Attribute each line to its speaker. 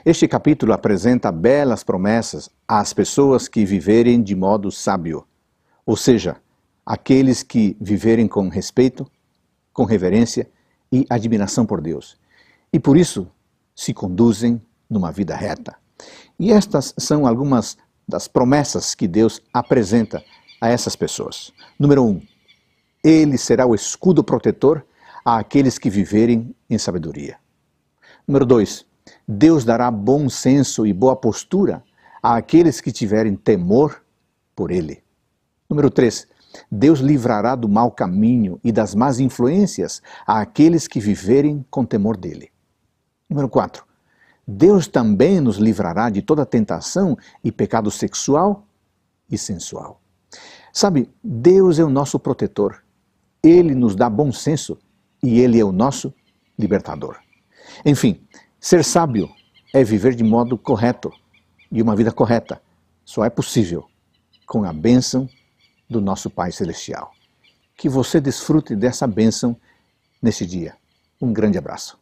Speaker 1: Este capítulo apresenta belas promessas às pessoas que viverem de modo sábio, ou seja, aqueles que viverem com respeito, com reverência e admiração por Deus. E por isso se conduzem numa vida reta. E estas são algumas das promessas que Deus apresenta a essas pessoas. Número 1. Ele será o escudo protetor àqueles que viverem em sabedoria. Número 2. Deus dará bom senso e boa postura àqueles que tiverem temor por Ele. Número 3. Deus livrará do mau caminho e das más influências àqueles que viverem com temor dEle. Número 4. Deus também nos livrará de toda tentação e pecado sexual e sensual. Sabe, Deus é o nosso protetor. Ele nos dá bom senso e Ele é o nosso libertador. Enfim, ser sábio é viver de modo correto e uma vida correta só é possível com a bênção do nosso Pai Celestial. Que você desfrute dessa bênção nesse dia. Um grande abraço.